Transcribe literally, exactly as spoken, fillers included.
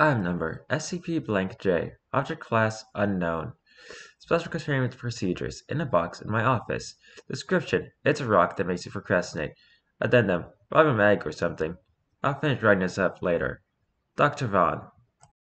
Item number S C P blank J. Object class unknown. Special containment procedures in a box in my office. Description: it's a rock that makes you procrastinate. Addendum: I'm a mag or something. I'll finish writing this up later. Doctor Vaughn.